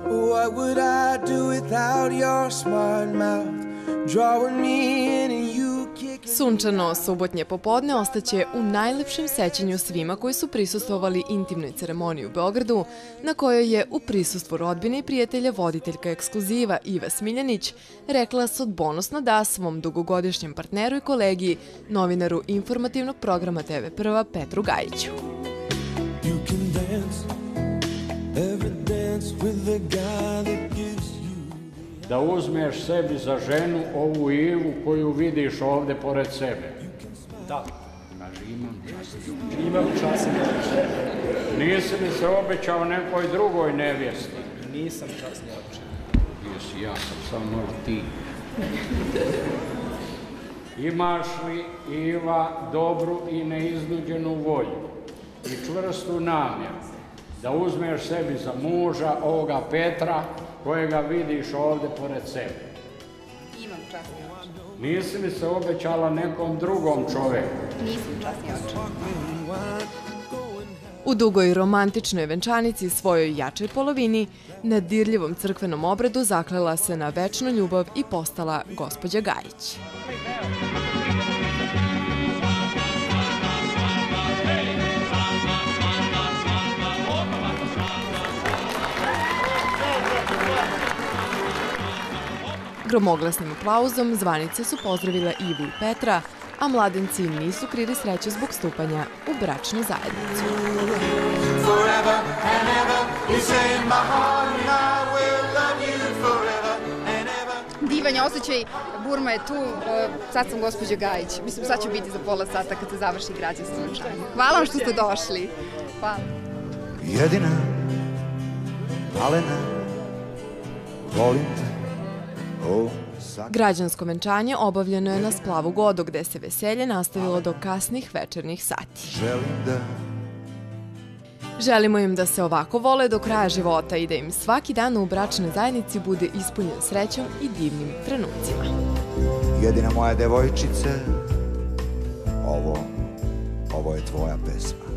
What would I do without your smart mouth drawing me in and you kicking? Sunčano subotnje popodne ostaće u najlepšem sećanju svima koji su prisustvovali intimnoj ceremoniji u Beogradu, na kojoj je u prisustvu rodbine i prijatelja voditeljka ekskluziva Iva Smiljanić rekla sudbonosno da svom dugogodišnjem partneru i kolegi, novinaru informativnog programa TV Prva Petru Gajiću. Da uzmeš sebi za ženu ovu Ivu koju vidiš ovde pored sebe. Da. Kaži, imam časni oče. Imam časni oče. Nisi li se obećao nekoj drugoj nevjesti? Nisam časni oče. Jesi, ja sam samo ti. Imaš li, Iva, dobru i neiznuđenu volju i čvrstu namjeru da uzmeš sebi za muža ovoga Petra kojega vidiš ovde pored sebe? Imam časni oče. Nisi li se obećala nekom drugom čoveku? Nisam časni oče. U dugoj romantičnoj venčanici svojoj jačoj polovini, na dirljivom crkvenom obredu zaklela se na večnu ljubav i postala gospođa Gajić. Gromoglasnim aplauzom zvanice su pozdravile Ivu i Petra, a mladenci nisu krili sreće zbog stupanja u bračnu zajednicu. Divan je osjećaj, Burma je tu, sad sam gospođa Gajić. Mislim, sad ću biti za pola sata kad se završi građansko venčanje. Hvala vam što ste došli. Hvala. Jedina, malena, volim te. Građansko venčanje obavljeno je na splavu Godo, gde se veselje nastavilo do kasnih večernjih sati. Želimo im da se ovako vole do kraja života i da im svaki dan u bračnoj zajednici bude ispunjen srećom i divnim trenucima. Jedina moja devojčice, ovo je tvoja pesma.